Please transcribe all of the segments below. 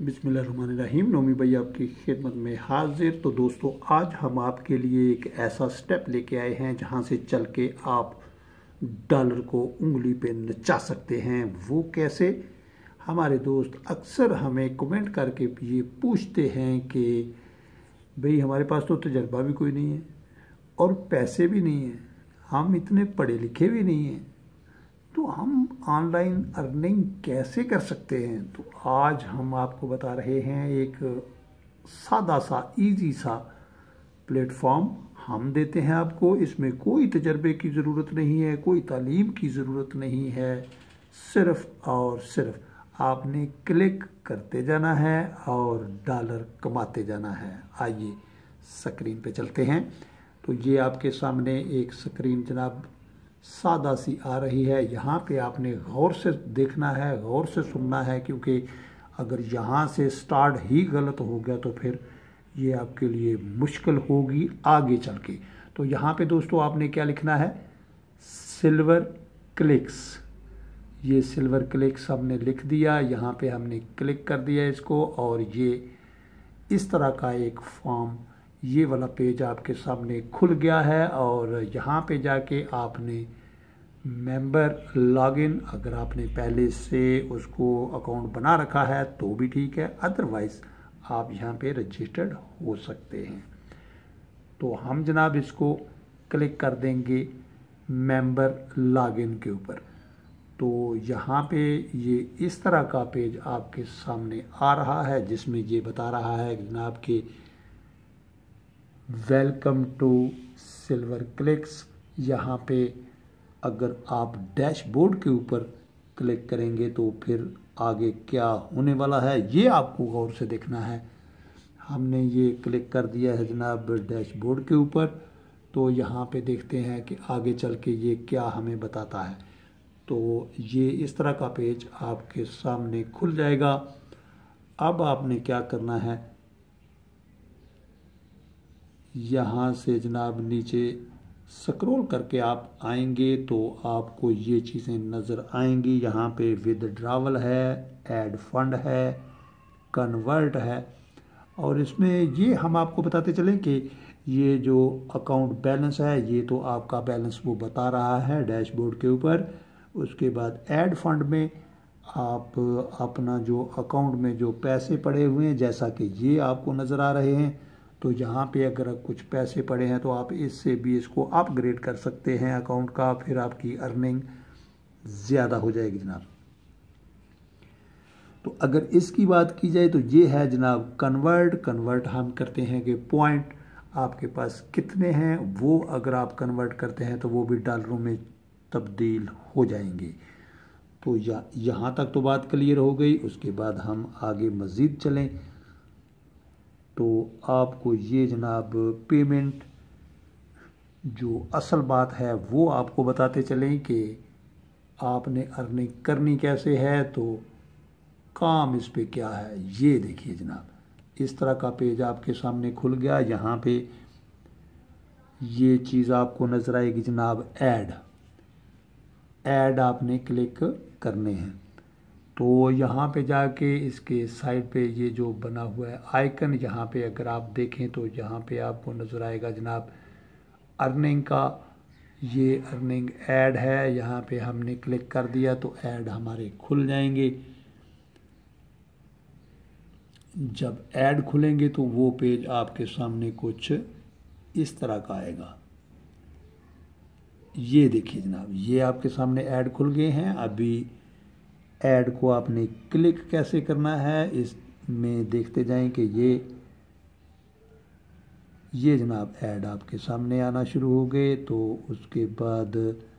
बिस्मिल्लाहिर्रहमानिर्रहीम। नोमी भाई आपकी खिदमत में हाजिर। तो दोस्तों, आज हम आपके लिए एक ऐसा स्टेप लेके आए हैं जहां से चल के आप डॉलर को उंगली पे नचा सकते हैं। वो कैसे? हमारे दोस्त अक्सर हमें कमेंट करके ये पूछते हैं कि भाई हमारे पास तो तजर्बा भी कोई नहीं है और पैसे भी नहीं हैं, हम इतने पढ़े लिखे भी नहीं हैं, तो हम ऑनलाइन अर्निंग कैसे कर सकते हैं। तो आज हम आपको बता रहे हैं एक सादा सा इजी सा प्लेटफॉर्म हम देते हैं आपको। इसमें कोई तजर्बे की ज़रूरत नहीं है, कोई तालीम की ज़रूरत नहीं है, सिर्फ और सिर्फ आपने क्लिक करते जाना है और डॉलर कमाते जाना है। आइए स्क्रीन पे चलते हैं। तो ये आपके सामने एक स्क्रीन जनाब सादा सी आ रही है। यहाँ पे आपने गौर से देखना है, गौर से सुनना है, क्योंकि अगर यहाँ से स्टार्ट ही गलत हो गया तो फिर ये आपके लिए मुश्किल होगी आगे चल के। तो यहाँ पे दोस्तों आपने क्या लिखना है? Silver clicks. ये सिल्वर क्लिक्स हमने लिख दिया, यहाँ पे हमने क्लिक कर दिया इसको, और ये इस तरह का एक फॉर्म, ये वाला पेज आपके सामने खुल गया है। और यहाँ पे जाके आपने मेंबर लॉगिन, अगर आपने पहले से उसको अकाउंट बना रखा है तो भी ठीक है, अदरवाइज़ आप यहाँ पे रजिस्टर्ड हो सकते हैं। तो हम जनाब इसको क्लिक कर देंगे मेंबर लॉगिन के ऊपर। तो यहाँ पे ये इस तरह का पेज आपके सामने आ रहा है, जिसमें ये बता रहा है कि जनाब के वेलकम टू सिल्वर क्लिक्स। यहाँ पे अगर आप डैशबोर्ड के ऊपर क्लिक करेंगे तो फिर आगे क्या होने वाला है ये आपको गौर से देखना है। हमने ये क्लिक कर दिया है जनाब डैशबोर्ड के ऊपर। तो यहाँ पे देखते हैं कि आगे चल के ये क्या हमें बताता है। तो ये इस तरह का पेज आपके सामने खुल जाएगा। अब आपने क्या करना है, यहाँ से जनाब नीचे स्क्रॉल करके आप आएंगे तो आपको ये चीज़ें नज़र आएंगी। यहाँ पे विदड्रावल है, ऐड फंड है, कन्वर्ट है, और इसमें ये हम आपको बताते चलें कि ये जो अकाउंट बैलेंस है ये तो आपका बैलेंस वो बता रहा है डैशबोर्ड के ऊपर। उसके बाद ऐड फंड में आप अपना जो अकाउंट में जो पैसे पड़े हुए हैं, जैसा कि ये आपको नज़र आ रहे हैं, तो यहाँ पे अगर कुछ पैसे पड़े हैं तो आप इससे भी इसको अपग्रेड कर सकते हैं अकाउंट का, फिर आपकी अर्निंग ज़्यादा हो जाएगी जनाब। तो अगर इसकी बात की जाए तो ये है जनाब कन्वर्ट हम करते हैं कि पॉइंट आपके पास कितने हैं, वो अगर आप कन्वर्ट करते हैं तो वो भी डॉलरों में तब्दील हो जाएंगे। तो यहाँ तक तो बात क्लियर हो गई। उसके बाद हम आगे मज़ीद चलें तो आपको ये जनाब पेमेंट जो असल बात है वो आपको बताते चलें कि आपने अर्निंग करनी कैसे है। तो काम इस पे क्या है, ये देखिए जनाब, इस तरह का पेज आपके सामने खुल गया। यहाँ पे ये चीज़ आपको नज़र आएगी जनाब ऐड आपने क्लिक करने हैं। तो यहाँ पे जाके इसके साइड पे ये जो बना हुआ है आइकन, यहाँ पे अगर आप देखें तो यहाँ पे आपको नज़र आएगा जनाब अर्निंग का। ये अर्निंग ऐड है, यहाँ पे हमने क्लिक कर दिया तो ऐड हमारे खुल जाएंगे। जब ऐड खुलेंगे तो वो पेज आपके सामने कुछ इस तरह का आएगा। ये देखिए जनाब, ये आपके सामने ऐड खुल गए हैं। अभी ऐड को आपने क्लिक कैसे करना है इसमें देखते जाएं कि ये जनाब ऐड आपके सामने आना शुरू हो गए। तो उसके बाद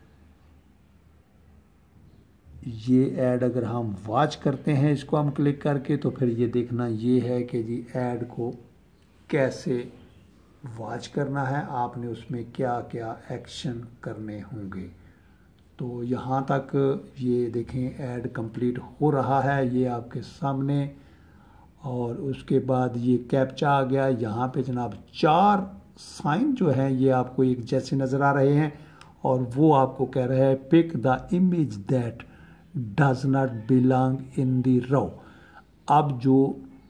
ये ऐड अगर हम वॉच करते हैं, इसको हम क्लिक करके, तो फिर ये देखना ये है कि जी ऐड को कैसे वॉच करना है, आपने उसमें क्या क्या एक्शन करने होंगे। तो यहाँ तक ये देखें ऐड कंप्लीट हो रहा है ये आपके सामने। और उसके बाद ये कैप्चा आ गया। यहाँ पे जनाब 4 साइन जो हैं ये आपको एक जैसे नज़र आ रहे हैं, और वो आपको कह रहे हैं pick the image that does not belong in the row. अब जो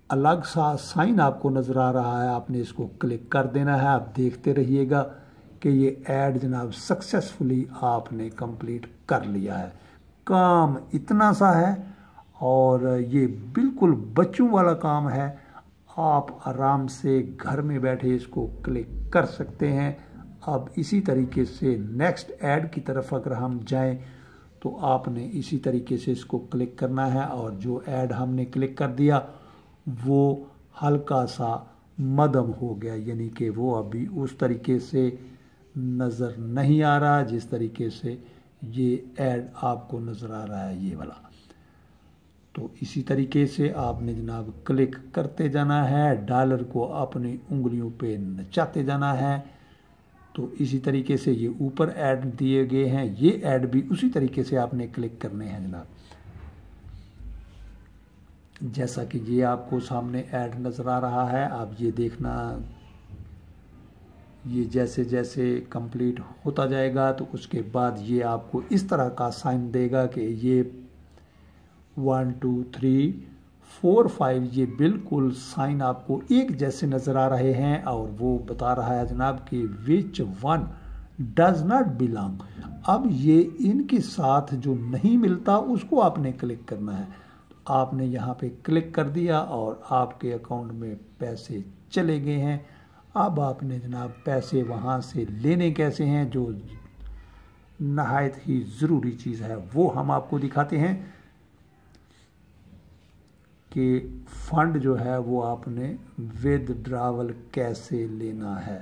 अलग सा साइन आपको नज़र आ रहा है, आपने इसको क्लिक कर देना है। आप देखते रहिएगा कि ये ऐड जनाब सक्सेसफुली आपने कंप्लीट कर लिया है। काम इतना सा है और ये बिल्कुल बच्चों वाला काम है। आप आराम से घर में बैठे इसको क्लिक कर सकते हैं। अब इसी तरीके से नेक्स्ट ऐड की तरफ अगर हम जाएं तो आपने इसी तरीके से इसको क्लिक करना है और जो ऐड हमने क्लिक कर दिया वो हल्का सा मदम हो गया, यानी कि वो अभी उस तरीके से नज़र नहीं आ रहा जिस तरीके से ये ऐड आपको नज़र आ रहा है, ये वाला। तो इसी तरीके से आपने जनाब क्लिक करते जाना है, डॉलर को अपनी उंगलियों पे नचाते जाना है। तो इसी तरीके से ये ऊपर ऐड दिए गए हैं, ये ऐड भी उसी तरीके से आपने क्लिक करने हैं जनाब। जैसा कि ये आपको सामने ऐड नज़र आ रहा है, आप ये देखना, ये जैसे जैसे कंप्लीट होता जाएगा तो उसके बाद ये आपको इस तरह का साइन देगा कि ये 1 2 3 4 5 ये बिल्कुल साइन आपको एक जैसे नज़र आ रहे हैं और वो बता रहा है जनाब कि which one does not belong. अब ये इनके साथ जो नहीं मिलता उसको आपने क्लिक करना है। तो आपने यहाँ पे क्लिक कर दिया और आपके अकाउंट में पैसे चले गए हैं। अब आपने जनाब पैसे वहाँ से लेने कैसे हैं, जो नहायत ही ज़रूरी चीज़ है वो हम आपको दिखाते हैं कि फंड जो है वो आपने विदड्रॉवल कैसे लेना है।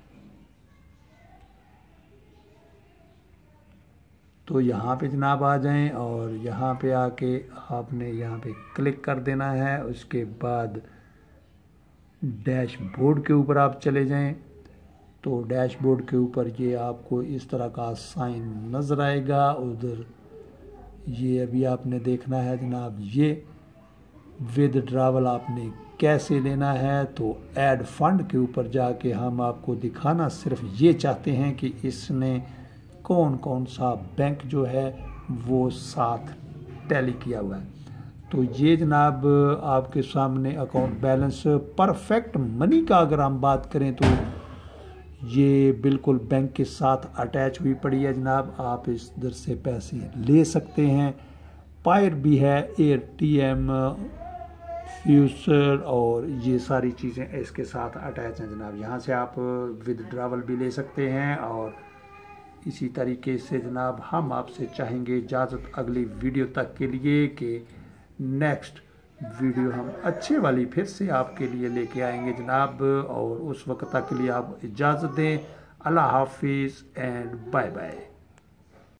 तो यहाँ पे जनाब आ जाएं और यहाँ पे आके आपने यहाँ पे क्लिक कर देना है। उसके बाद डैशबोर्ड के ऊपर आप चले जाएं तो डैशबोर्ड के ऊपर ये आपको इस तरह का साइन नज़र आएगा। उधर ये अभी आपने देखना है जनाब, ये विदड्रॉवल आपने कैसे लेना है। तो ऐड फंड के ऊपर जाके हम आपको दिखाना सिर्फ ये चाहते हैं कि इसने कौन कौन सा बैंक जो है वो साथ टैली किया हुआ है। तो ये जनाब आपके सामने अकाउंट बैलेंस परफेक्ट मनी का अगर हम बात करें तो ये बिल्कुल बैंक के साथ अटैच हुई पड़ी है जनाब। आप इधर से पैसे ले सकते हैं। पायर भी है, ATM, फ्यूचर और ये सारी चीज़ें इसके साथ अटैच हैं जनाब। यहाँ से आप विदड्रॉवल भी ले सकते हैं। और इसी तरीके से जनाब हम आपसे चाहेंगे इजाज़त अगली वीडियो तक के लिए कि नेक्स्ट वीडियो हम अच्छे वाली फिर से आपके लिए लेके आएंगे जनाब। और उस वक्त तक के लिए आप इजाज़त दें। अल्लाह हाफिज़ एंड बाय बाय।